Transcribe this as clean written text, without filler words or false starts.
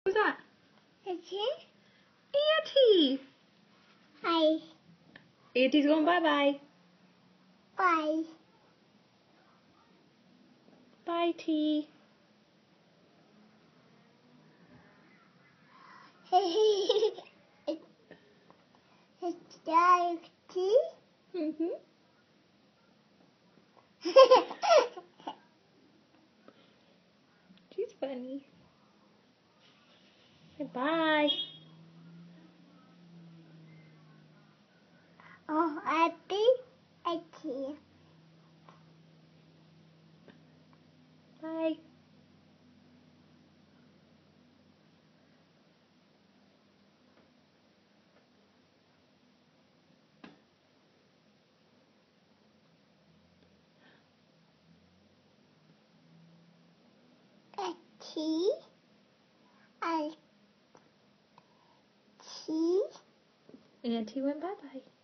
Who's that? Auntie. Auntie. Hi. Auntie's going bye-bye. Bye. Bye, T. It's that tea? Mm-hmm. She's funny. Say bye. Oh, happy auntie. Bye. Auntie. Auntie. Auntie went bye-bye.